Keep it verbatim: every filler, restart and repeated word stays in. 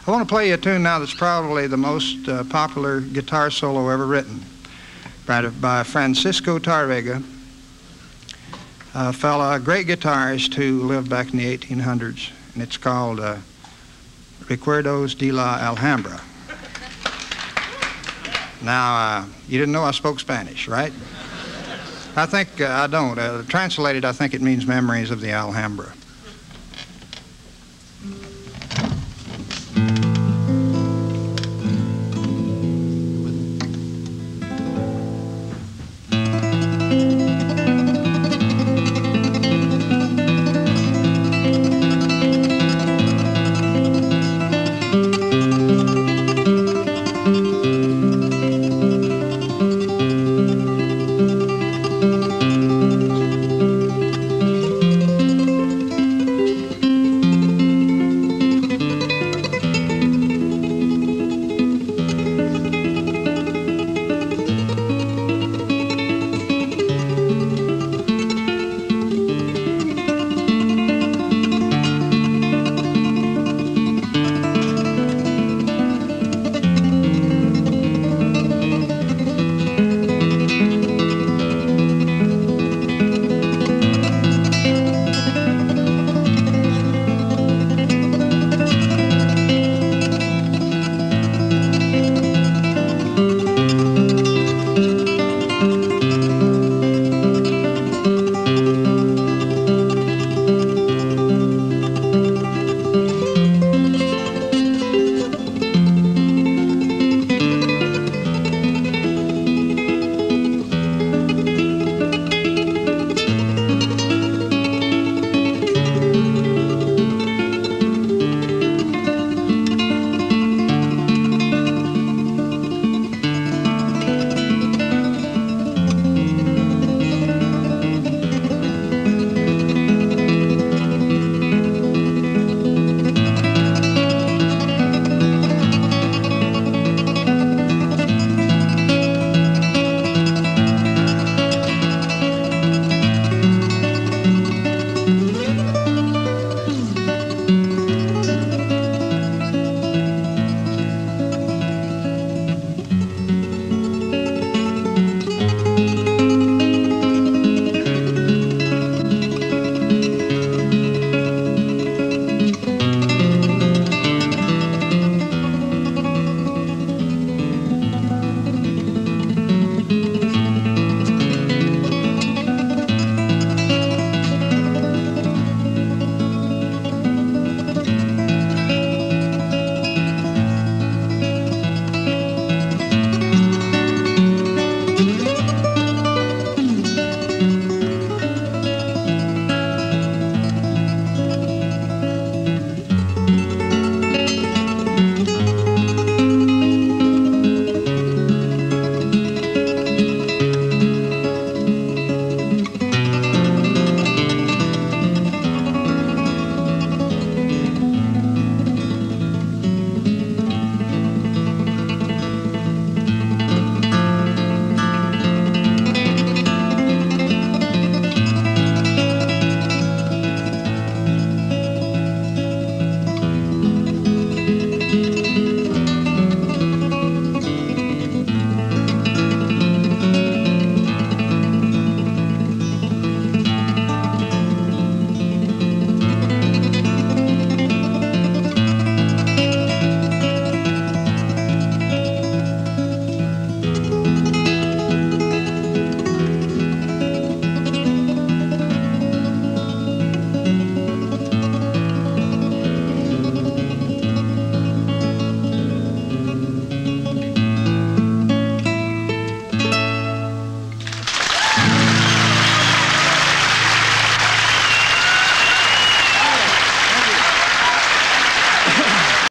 I want to play you a tune now that's probably the most uh, popular guitar solo ever written, by, by Francisco Tarrega, a fella, a great guitarist who lived back in the eighteen hundreds, and it's called uh, Recuerdos de la Alhambra. Now, uh, you didn't know I spoke Spanish, right? I think uh, I don't. Uh, translated, I think it means Memories of the Alhambra.